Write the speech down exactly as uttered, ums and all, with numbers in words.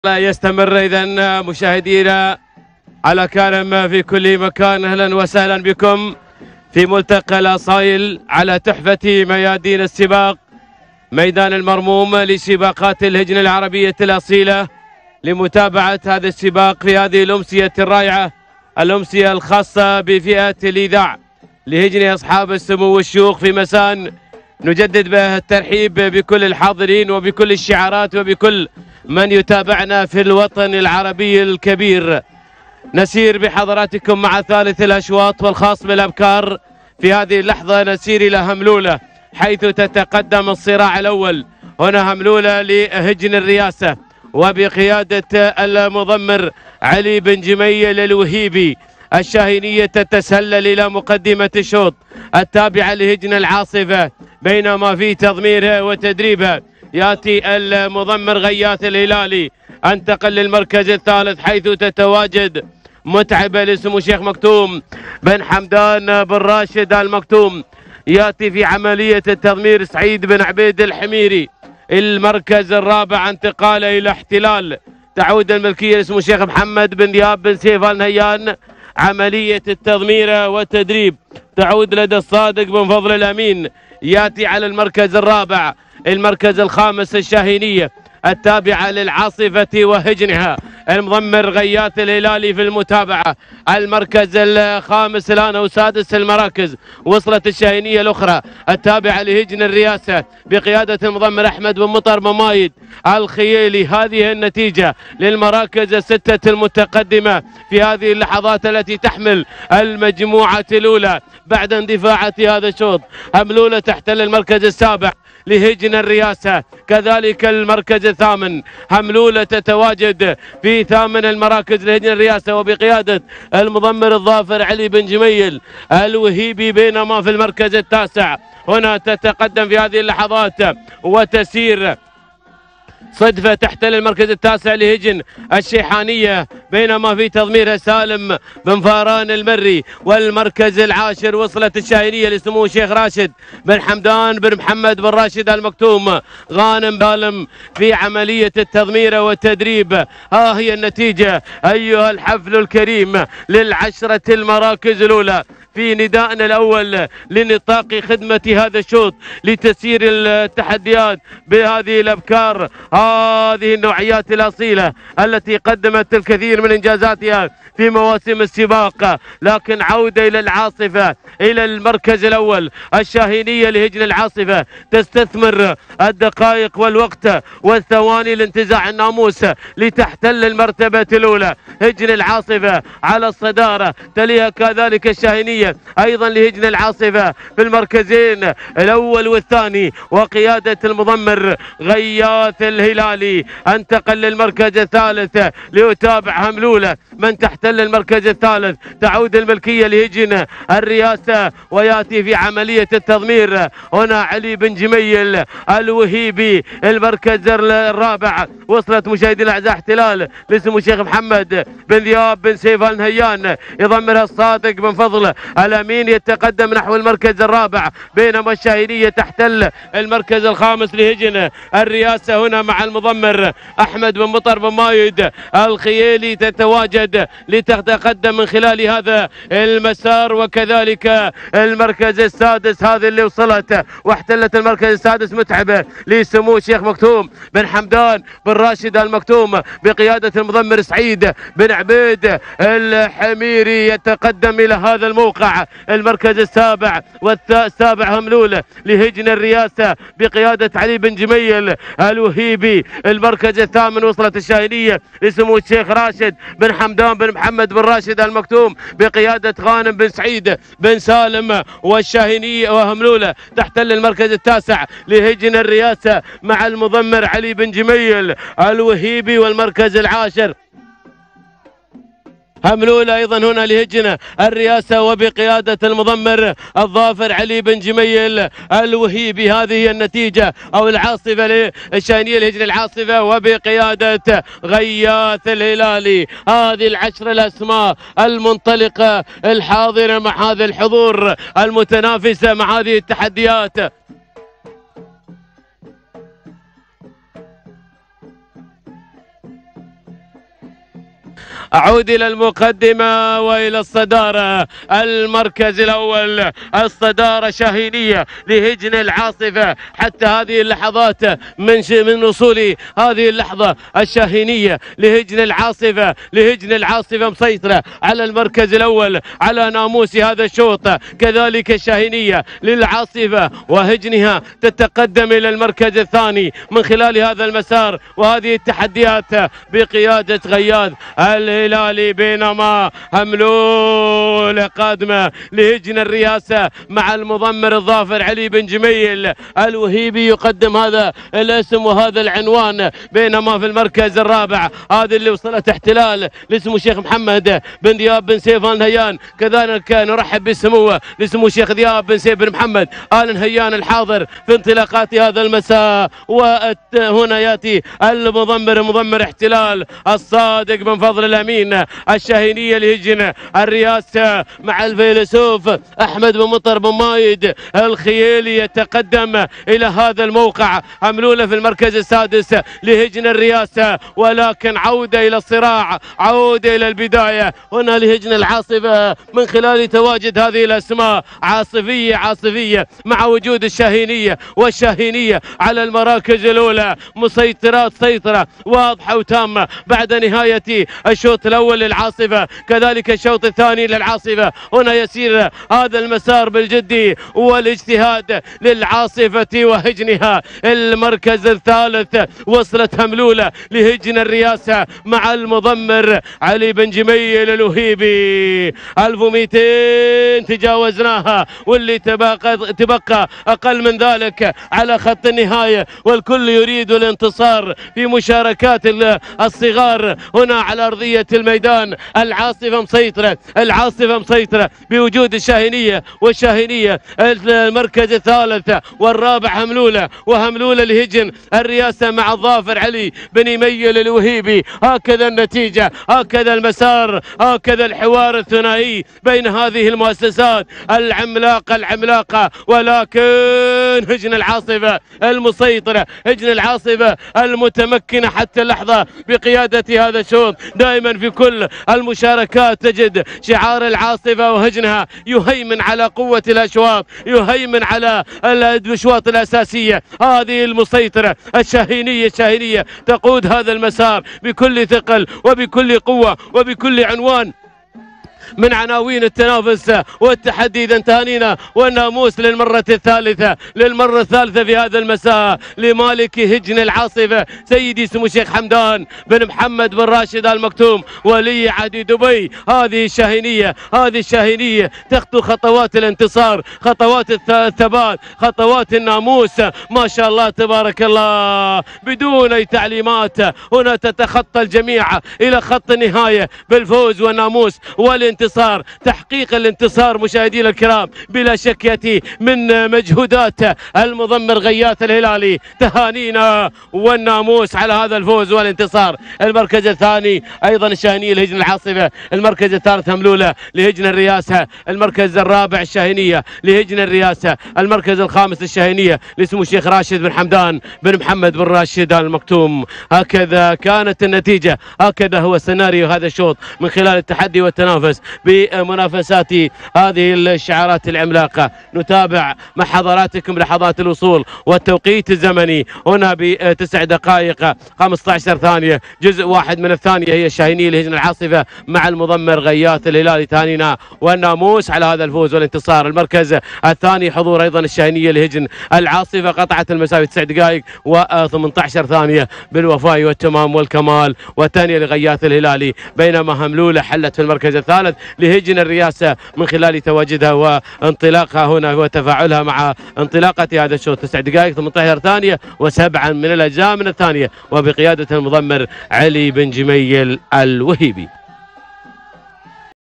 لا يستمر إذا مشاهدينا على كرم في كل مكان. أهلا وسهلا بكم في ملتقى الأصايل على تحفة ميادين السباق، ميدان المرموم لسباقات الهجن العربية الأصيلة، لمتابعة هذا السباق في هذه الأمسية الرائعة، الأمسية الخاصة بفئة الإذاع لهجن أصحاب السمو والشيوخ. في مساء نجدد به الترحيب بكل الحاضرين وبكل الشعارات وبكل من يتابعنا في الوطن العربي الكبير. نسير بحضراتكم مع ثالث الأشواط والخاص بالأبكار. في هذه اللحظة نسير إلى هملولة حيث تتقدم الصراع الأول. هنا هملولة لهجن الرياسة وبقيادة المضمر علي بن جميل الوهيبي. الشاهينية تتسلل إلى مقدمة الشوط التابعة لهجن العاصفة، بينما في تضميرها وتدريبها يأتي المضمر غياث الهلالي. انتقل للمركز الثالث حيث تتواجد متعبة لسمو الشيخ مكتوم بن حمدان بن راشد المكتوم. يأتي في عملية التضمير سعيد بن عبيد الحميري. المركز الرابع انتقاله إلى احتلال، تعود الملكية لسمو الشيخ محمد بن دياب بن سيف النهيان. عملية التضمير والتدريب تعود لدى الصادق بن فضل الأمين. يأتي على المركز الرابع المركز الخامس الشاهينية التابعة للعاصفة وهجنها، المضمر غياث الهلالي في المتابعة. المركز الخامس الآن أو سادس المراكز وصلت الشاهينية الأخرى التابعة لهجن الرياسة بقيادة المضمر أحمد بن مطر ممايد الخييلي. هذه النتيجة للمراكز الستة المتقدمة في هذه اللحظات التي تحمل المجموعة الأولى بعد اندفاعة هذا الشوط. هملولة تحتل المركز السابع لهجن الرياسة، كذلك المركز الثامن هملولة تتواجد في ثامن المراكز لهجن الرياسة وبقيادة المضمر الظافر علي بن جميل الوهيبي. بينما في المركز التاسع هنا تتقدم في هذه اللحظات وتسير صدفة تحتل المركز التاسع لهجن الشيحانية، بينما في تضميرها سالم بن فاران المري. والمركز العاشر وصلت الشاهينية لسمو الشيخ راشد بن حمدان بن محمد بن راشد المكتوم. غانم بالم في عملية التضمير والتدريب. ها هي النتيجة أيها الحفل الكريم للعشرة المراكز الأولى في ندائنا الأول لنطاق خدمة هذا الشوط لتسيير التحديات بهذه الأبكار، هذه النوعيات الأصيلة التي قدمت الكثير من إنجازاتها في مواسم السباق. لكن عودة إلى العاصفة، إلى المركز الأول الشاهينية لهجن العاصفة، تستثمر الدقائق والوقت والثواني لانتزاع الناموس لتحتل المرتبة الأولى. هجن العاصفة على الصدارة، تليها كذلك الشاهينية أيضا لهجن العاصفة في المركزين الأول والثاني، وقيادة المضمر غياث الهلالي. انتقل للمركز الثالث ليتابع هملولة من تحتل المركز الثالث. تعود الملكية لهجن الرياسة ويأتي في عملية التضمير هنا علي بن جميل الوهيبي. المركز الرابع وصلت مشاهدينا الأعزاء احتلال لسمو الشيخ محمد بن دياب بن سيف النهيان، يضمرها الصادق بن فضل الأمين. يتقدم نحو المركز الرابع، بينما الشاهينية تحتل المركز الخامس لهجن الرياسة هنا مع المضمر أحمد بن مطر بن مايد الخييلي. تتواجد لتتقدم من خلال هذا المسار. وكذلك المركز السادس هذه اللي وصلت واحتلت المركز السادس متعبة لسمو الشيخ مكتوم بن حمدان بن راشد المكتوم بقيادة المضمر سعيد بن عبيد الحميري. يتقدم إلى هذا الموقع المركز السابع والسابع هملولة لهجن الرياسة بقيادة علي بن جميل الوهيبي. المركز الثامن وصلت الشاهينية لسمو الشيخ راشد بن حمدان بن محمد بن راشد المكتوم بقيادة غانم بن سعيد بن سالم. والشاهينية وهملولة تحتل المركز التاسع لهجن الرياسة مع المضمر علي بن جميل الوهيبي. والمركز العاشر هملولة أيضا هنا لهجن الرياسة وبقيادة المضمر الظافر علي بن جميل الوهيبي. هذه هي النتيجة أو العاصفة للشاهينية لهجن العاصفة وبقيادة غياث الهلالي. هذه العشر الأسماء المنطلقة الحاضرة مع هذا الحضور المتنافسة مع هذه التحديات. أعود إلى المقدمة وإلى الصدارة. المركز الأول الصدارة شاهينية لهجن العاصفة حتى هذه اللحظات من من وصول هذه اللحظة الشاهينية لهجن العاصفة لهجن العاصفة مسيطرة على المركز الأول على ناموس هذا الشوط. كذلك الشاهينية للعاصفة وهجنها تتقدم إلى المركز الثاني من خلال هذا المسار وهذه التحديات بقيادة غياث الهلالي. بينما هملول قادمة لهجن الرئاسة مع المضمر الظافر علي بن جميل الوهيبي يقدم هذا الاسم وهذا العنوان. بينما في المركز الرابع هذه اللي وصلت احتلال لسمو الشيخ محمد بن دياب بن سيف آل نهيان. كذلك نرحب بسموه لسمو الشيخ دياب بن سيف بن محمد آل نهيان الحاضر في انطلاقات هذا المساء. وهنا ياتي المضمر مضمر احتلال الصادق بن فضل الامين الشاهينيه لهجن الرئاسه مع الفيلسوف احمد بن مطر بن مايد الخيالي يتقدم الى هذا الموقع. هملوله في المركز السادس لهجن الرئاسه ولكن عوده الى الصراع عوده الى البدايه هنا لهجن العاصفه من خلال تواجد هذه الاسماء عاصفيه عاصفيه مع وجود الشاهينيه والشاهينيه على المراكز الاولى مسيطرات سيطره واضحه وتامه بعد نهايه الشوط الاول للعاصفه. كذلك الشوط الثاني للعاصفه هنا يسير هذا المسار بالجدي والاجتهاد للعاصفه وهجنها. المركز الثالث وصلت هملوله لهجن الرئاسه مع المضمر علي بن جميل الوهيبي. ألف ومئتين تجاوزناها واللي تبقى تبقى اقل من ذلك على خط النهايه والكل يريد الانتصار في مشاركات الصغار هنا على ارضيه الميدان. العاصفه مسيطره العاصفه مسيطره بوجود الشاهينيه والشاهينيه. المركز الثالث والرابع هملوله وهملوله لهجن الرئاسه مع الظافر علي بن يميل الوهيبي. هكذا النتيجه هكذا المسار هكذا الحوار الثنائي بين هذه المؤسسات العملاقه العملاقه. ولكن هجن العاصفه المسيطره هجن العاصفه المتمكنه حتى اللحظه بقياده هذا الشوط. دائما في كل المشاركات تجد شعار العاصفه وهجنها يهيمن على قوه الاشواط يهيمن على الاشواط الاساسيه. هذه المسيطره الشاهينيه الشاهينيه تقود هذا المسار بكل ثقل وبكل قوه وبكل عنوان من عناوين التنافس والتحدي. إذا انتهينا والناموس للمرة الثالثة للمرة الثالثة في هذا المساء لمالك هجن العاصفة سيدي سمو الشيخ حمدان بن محمد بن راشد آل مكتوم ولي عهد دبي. هذه الشاهينية هذه الشاهينية تخطو خطوات الانتصار خطوات الثبات خطوات الناموس ما شاء الله تبارك الله بدون أي تعليمات. هنا تتخطى الجميع إلى خط النهاية بالفوز والناموس والانتصار انتصار تحقيق الانتصار. مشاهدينا الكرام بلا شك ياتي من مجهودات المضمر غياث الهلالي. تهانينا والناموس على هذا الفوز والانتصار. المركز الثاني ايضا الشاهينيه لهجن العاصفه. المركز الثالث هملوله لهجن الرئاسه. المركز الرابع الشاهينيه لهجن الرئاسه. المركز الخامس الشاهينيه لسمو الشيخ راشد بن حمدان بن محمد بن راشد آل مكتوم. هكذا كانت النتيجه هكذا هو سيناريو هذا الشوط من خلال التحدي والتنافس بمنافسات هذه الشعارات العملاقة. نتابع مع حضراتكم لحظات الوصول والتوقيت الزمني هنا بتسع دقائق خمسة عشر ثانية جزء واحد من الثانية هي الشاهينية لهجن العاصفة مع المضمر غياث الهلالي. تهانينا والناموس على هذا الفوز والانتصار. المركز الثاني حضور ايضا الشاهينية لهجن العاصفة قطعت المسافة تسع دقائق وثمانية عشر ثانية بالوفاء والتمام والكمال. والثانية لغياث الهلالي. بينما هملولة حلت في المركز الثالث لهجن الرئاسة من خلال تواجدها وانطلاقها هنا وتفاعلها مع انطلاقة هذا الشوط تسع دقائق ثمانية عشر ثانية وسبعا من الأجزاء من الثانية وبقيادة المضمر علي بن جميل الوهيبي.